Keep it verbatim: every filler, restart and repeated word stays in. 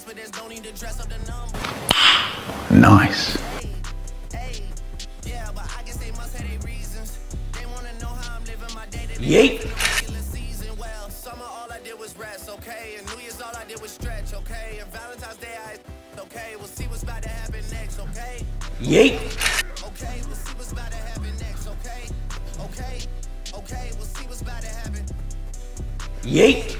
Nice. Yeet. Summer all I did was rest, okay? And New Year's all I did was stretch, okay? And Valentine's Day I okay, we'll see what's about to happen next, okay? Yeet. Okay, we'll see what's about to happen next, okay? Okay, okay, we'll see what's about to happen. Yeet.